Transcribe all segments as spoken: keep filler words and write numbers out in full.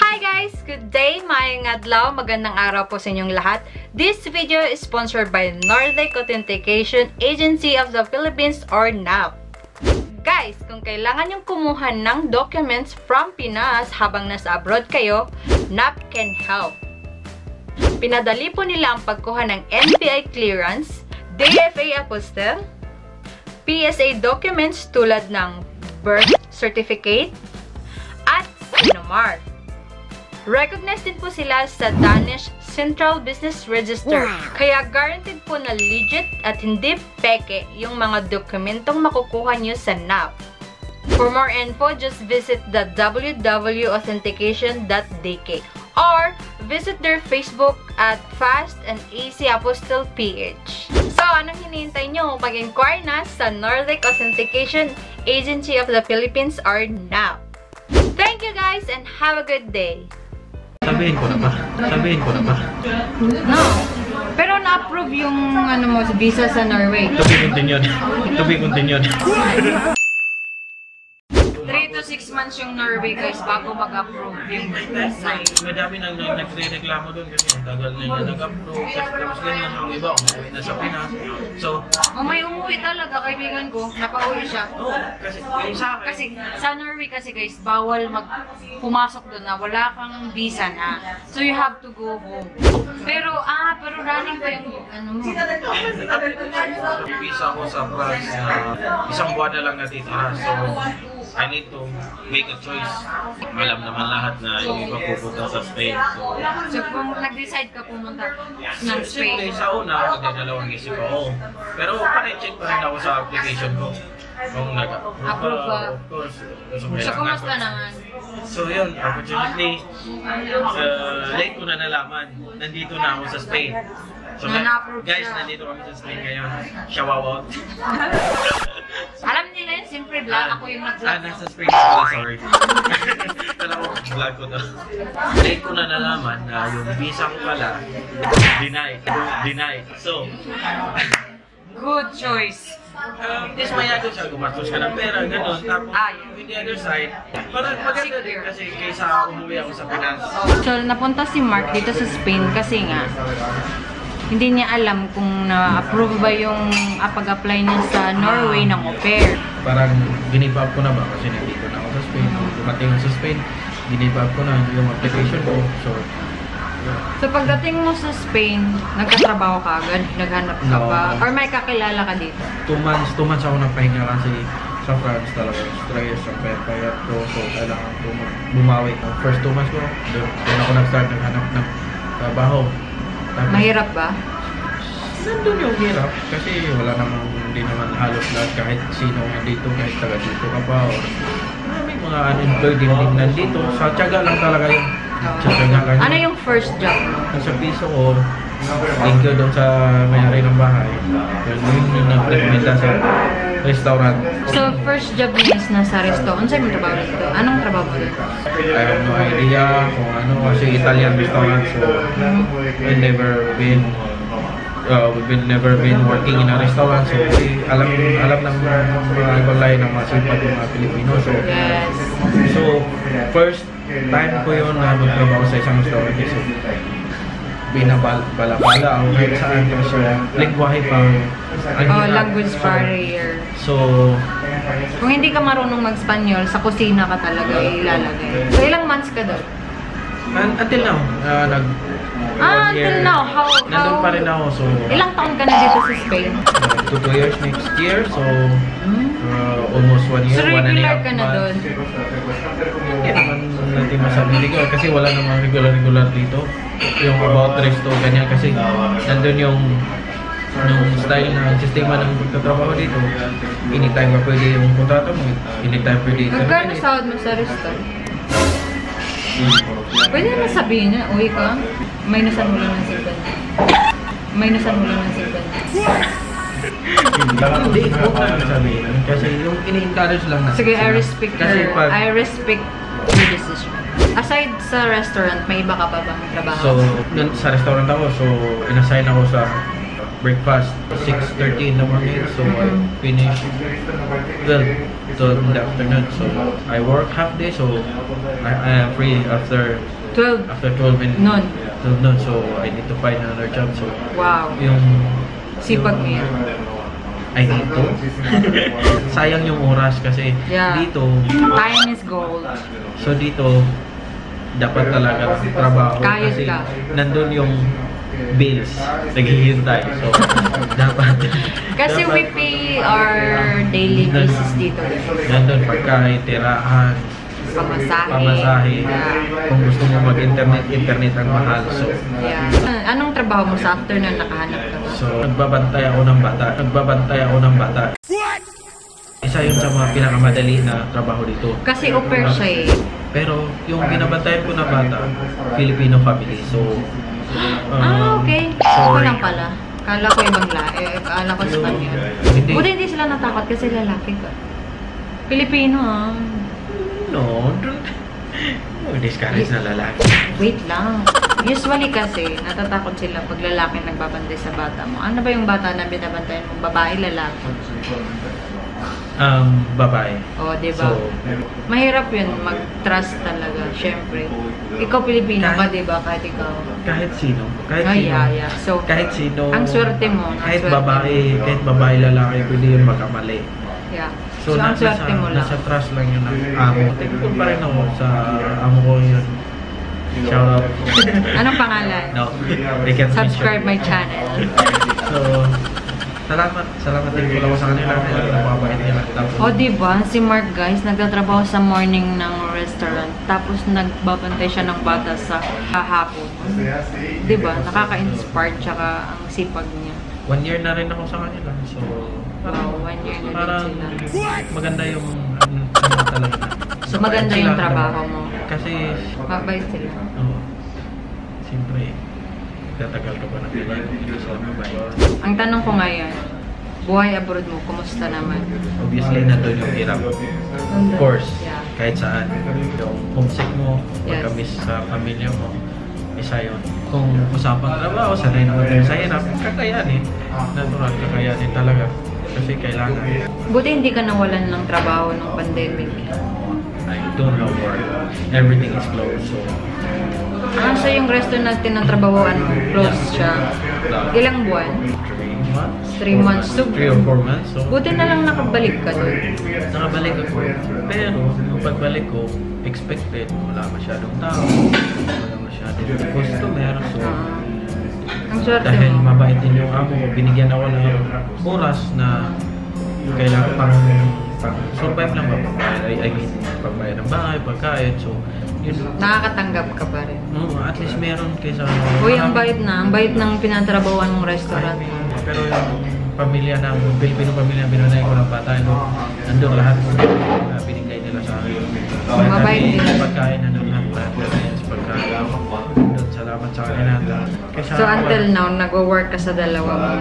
Hi guys! Good day! Maayong adlaw, magandang araw po sa inyong lahat. This video is sponsored by Nordic Authentication Agency of the Philippines or N A P. Guys, kung kailangan yung kumuha ng documents from Pinas habang nasa abroad kayo, N A P can help. Pinadali po nila ang pagkuha ng N P I clearance, D F A apostille, P S A documents tulad ng birth certificate, at Sinomar. Recognized din po sila sa Danish Central Business Register. Kaya guaranteed po na legit at hindi peke yung mga dokumentong makukuha nyo sa N A P. For more info, just visit the w w w dot authentication dot d k or visit their Facebook at Fast and Easy Apostille P H. So, anong hinihintay nyo pag-inquire na sa Nordic Authentication Agency of the Philippines or N A P? Thank you guys and have a good day! Sabihin ko na ba? Sabihin ko na ba? No. Pero na-approve yung ano mo, visa sa Norway. To be continued. To be continued. three to six months yung Norway guys bago mag-approve yung visa. Madami nang nagre-reklamo doon kasi ang tagal na yung nag-approve. Kasi tapos ganyan ang iba, umuwi na sa Pinas. So, oh, may umuwi talaga, kaibigan ko. Napauwi siya. Oo, kasi yung sa akin. Kasi sa Norway kasi guys, bawal mag pumasok doon na wala kang visa na. So you have to go home. Pero ah, pero running pa yung ano mo. Visa ko sa France na isang buwan na lang natitira. So, I need to make a choice. Alam naman lahat na yung iba pupunta sa Spain. So, So kung nag-decide ka pumunta ng Siyempre, Spain. sa una, magdadalawang isip ako. Pero pa-check pa rin ako sa application ko. Kung nag-approve Approve ba? of course. So, So kumusta naman? So yun, unfortunately, uh, late ko na nalaman. Nandito na ako sa Spain. So Na na-approve guys, siya. nandito kami sa Spain ngayon. Shawawat. Alam nila yun, siyempre vlog ako yung Ah, nag-vlog. nasa Spain pala, sorry. Kala ko, vlog ko to. Late ko na nalaman na yung visa ko pala, denied. Denied. So, Good choice. Um, is may other side, gumastos ka ng pera, gano'n. Tapos, Ah, yeah. with the other side, parang maganda din kasi kaysa umuwi ako sa Pinas. So napunta si Mark dito sa Spain kasi nga hindi niya alam kung na-approve ba yung ah, pag-apply niya sa Norway ng au pair. Parang ginip up ko na ba kasi nandito na ako sa Spain. Nung dumating ako sa Spain, ginip up ko na yung application ko. So, yeah. So pagdating mo sa Spain, nagkatrabaho ka agad? Naghanap ka No. ba? Or may kakilala ka dito? Two months, two months ako nagpahinga kasi sa France talaga stress, ang payat ko. So, kailangan ko bumawi. First two months ko, doon, doon ako nag-start naghanap ng trabaho. Tapos, Mahirap ba? nandun yung hirap kasi wala namang, hindi naman halos lahat kahit sino nandito, kahit taga dito ka pa or maraming mga unemployed din din nandito. Sa tiyaga lang talaga yung sa tiyaga lang. Ano yung first job mo? Sa piso ko, thank you doon sa may-ari ng bahay. Yun yung nag-implementa sa restaurant. So first job niya is nasa resto. Ano sa'yo mo trabaho dito? Anong trabaho mo dito? I have no idea kung ano kasi Italian restaurant, so I've never been uh, we've been never been working in a restaurant, so we, alam alam ng mga ibang lahi ng mga sipag ng mga Pilipino. So, Yes. so first time ko yun na magtrabaho sa isang restaurant, so binabala-bala ako kahit saan kasi lingwahe pa ang Oh, hirap. language barrier. So, Kung hindi ka marunong mag-Spanyol, sa kusina ka talaga ilalagay. So ilang months ka doon? un- until now, uh, nag Ah, one year, until now, how, nandun how, pa rin ako, so ilang taon ka na dito sa Spain? uh, two, two years next year, so uh, almost one year, So one and a regular half ka na months. doon? Hindi naman natin masabi regular kasi wala namang regular-regular dito. Yung about resto, ganyan kasi nandun yung yung style ng sistema ng pagtatrabaho dito. Anytime ka pwede yung kontrata mo, anytime pwede ito. Magkano sahod mo sa resto? Pwede naman sabihin na, uwi ka, minusan mo lang ng silban. Minusan mo lang ng silban. Hindi, huwag na sabihin. Kasi yung ini-encourage lang na. Sige, I respect Kasi your, pag, I respect your decision. Aside sa restaurant, may iba ka pa bang trabaho? so, dun sa restaurant ako, so inassign ako sa breakfast six thirty in the morning, so I finish twelve in the afternoon. So I work half day, so I, I am free after twelve. After twelve in Noon. twelve noon. So, I need to find another job. So, Wow. yung... Sipag niya. I need to. Sayang yung oras kasi Yeah. dito... Time is gold. So, dito, dapat talaga trabaho. Kayod kasi ka. nandun yung bills. Naghihintay. So, dapat... Kasi dapat, we pay our daily basis dito. nandun pagkain, tirahan, Pamasahe. pamasahe. Yeah. Kung gusto mo mag-internet, internet ang mahal. So, Yeah. Anong trabaho mo sa afternoon nakahanap ka ba? so nagbabantay ako ng bata. Nagbabantay ako ng bata. Isa yun sa mga pinakamadali na trabaho dito. Kasi au pair siya eh. Pero yung binabantayan ko na bata, Filipino family. So, um, Ah, okay. Ako sorry. lang pala. Kala ko ibang lahi. Eh, kala ko Spanyol. Hindi. Buti hindi sila natakot kasi lalaki ka. Pilipino ah. No, don't. No, discourage na lalaki. Wait lang. Usually kasi, natatakot sila pag lalaki nagbabantay sa bata mo. Ano ba yung bata na binabantayan mo? Babae, lalaki? Um, babae. O, di ba? So, Mahirap yun, mag-trust talaga, syempre. Ikaw Pilipino ka, Kahit- di ba? Kahit ikaw. kahit sino. Kahit Ay, sino. yeah, yeah. So, Kahit sino. ang swerte mo. ang Kahit swerte babae, mo. kahit babae, lalaki, pwede yun magkamali. Yeah. So, So, ang nasa, swerte mo lang. nasa trust lang yun ng amo. Thankful pa rin ako sa amo ko yun. Shout out. Anong pangalan? No, they can Subscribe my channel. So, salamat. Salamat din ko lang sa kanila. Napapabait nila. Tapos, O, di ba? Si Mark, guys, nagtatrabaho sa morning ng restaurant. Tapos, nagbabantay siya ng bata sa hapon. Di ba? Nakaka-inspire, tsaka ang sipag niya. one year na rin ako sa kanila. So, Wow, one year na parang din sila. maganda yung ano, ano talaga. So, maganda Mabait yung sila. trabaho mo. Kasi, Mabait sila. oo. Siyempre, tatagal ka pa ng ganyan kung hindi sila mabait. Ang tanong ko ngayon, buhay abroad mo, kumusta naman? Obviously, nandun yung hirap. Of course, Yeah. kahit saan. Yung homesick mo, Yes. pagka-miss sa pamilya mo, isa yun. Kung usapang trabaho, sanay naman tayo sa hirap, kakayanin. Natural, kakayanin talaga. Kasi kailangan. Buti hindi ka nawalan ng trabaho ng pandemic. I don't have work. Everything is closed. So, Ah, so yung restaurant na tinatrabahoan mo, closed siya. Ilang buwan? three months. Three four months. So, Three or four months. So, buti na lang nakabalik ka doon. nakabalik ako. Pero, yung pagbalik ko, expected. Wala masyadong tao. Wala masyadong customer. So, Ah. Ang swerte dahil mo. mabait din yung amo ko, binigyan ako ng oras na kailangan pang, pang survive lang ba? Pagbayad, I, I mean, pagbayad ng bahay, pagkain. So, yun. Nakakatanggap ka pa rin. No, at least meron kaysa... Uy, ang bait na. Ang bait ng pinatrabahoan mong restaurant. Pero yung pamilya ng Pilipino pamilya binanay ko ng bata, no, nandun lahat na binigay nila sa akin. Mabait din. Pagkain, nandun lahat lahat sa pagkain. Nandun, salamat sa kanila. Kaysa, So until now, nag-work ka sa dalawa mo.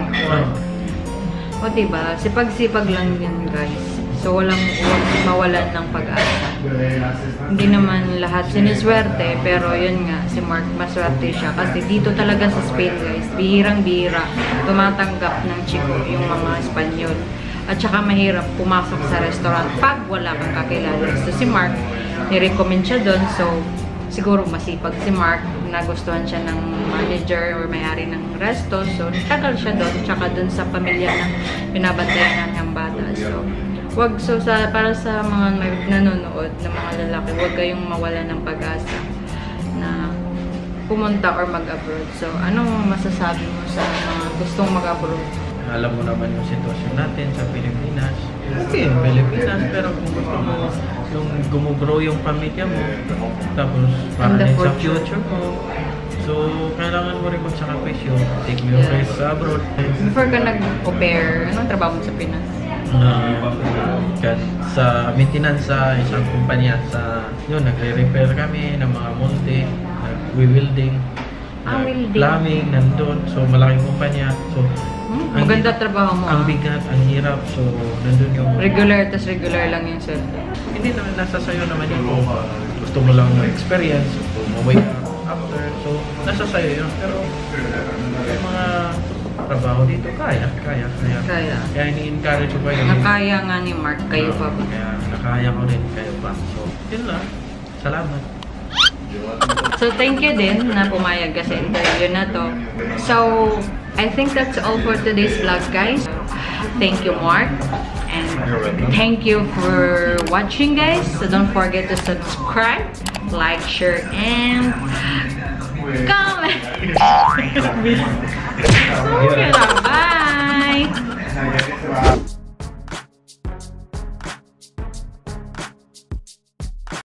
Oh, O diba, sipag-sipag lang yun guys. So walang huwag mawalan ng pag-asa. Hindi naman lahat siniswerte, pero yun nga, si Mark maswerte siya. Kasi dito talaga sa Spain guys, bihirang-bihira, tumatanggap ng chiko yung mga Espanyol. At saka mahirap pumasok sa restaurant pag wala kang kakilala. So si Mark, nirecommend siya doon. So siguro masipag si Mark, nagustuhan siya ng manager or may-ari ng resto. So nagtagal siya doon, tsaka doon sa pamilya na binabantayan ng bata. So wag, so sa, para sa mga may nanonood na mga lalaki, wag kayong mawala ng pag-asa na pumunta or mag-abroad. So anong masasabi mo sa mga gustong mag-abroad? alam mo naman yung sitwasyon natin sa Pilipinas. Okay, yung Pilipinas, pero kung gusto mo yung gumugrow yung pamilya mo, tapos para And the din sa future. future mo, so kailangan mo rin magsakripisyo. Take mo yung Yeah. friends sa abroad. Before ka nag-au-pair, anong trabaho mo sa Pinas? Na kan sa maintenance sa isang kumpanya sa yun, nagre-repair kami ng mga multi, nag-welding, Ah, welding. plumbing, nandun. So malaking kumpanya. So Hmm, ang maganda hi- trabaho mo. Ang ah. bigat, ang hirap. So nandun yung Regular, tas regular lang yung sweldo. hindi naman nasa sayo naman yun kung uh, gusto mo lang ng experience, gusto mo wait after. So nasa sayo yun. Pero yung mga trabaho dito, kaya, kaya, kaya. Kaya. Kaya ini-encourage ko kayo. Nakaya nga ni Mark, kayo pa ba? Kaya nakaya ko rin kayo pa. So, yun lang. Salamat. So, thank you din na pumayag ka sa interview na to. So, I think that's all for today's vlog, guys. Thank you, Mark. And thank you for watching, guys. So, don't forget to subscribe, like, share, and comment. Okay na ba?